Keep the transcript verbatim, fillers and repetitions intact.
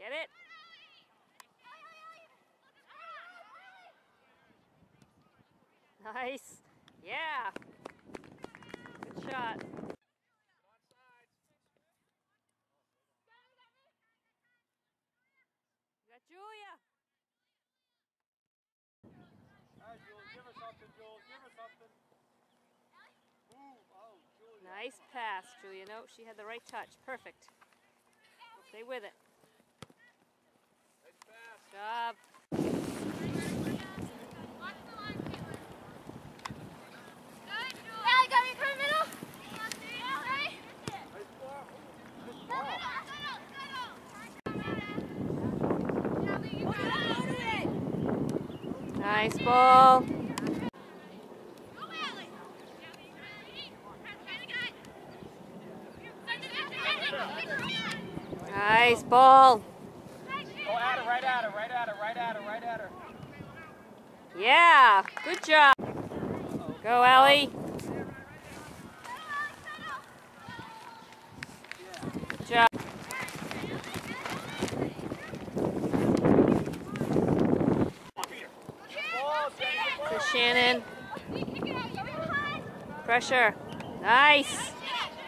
Get it? Nice. Yeah. Good shot. You got Julia. All right, Jules, give her something, Jules. Give her something. Ooh, oh, Julia. Nice pass, Julia. No, she had the right touch. Perfect. Stay with it. Nice pass. Job. Nice ball. Nice ball. Go at her, right at her, right at her, right at her, right at her. Yeah, good job. Go, Ellie. Good job. Good, Shannon. Pressure. Nice.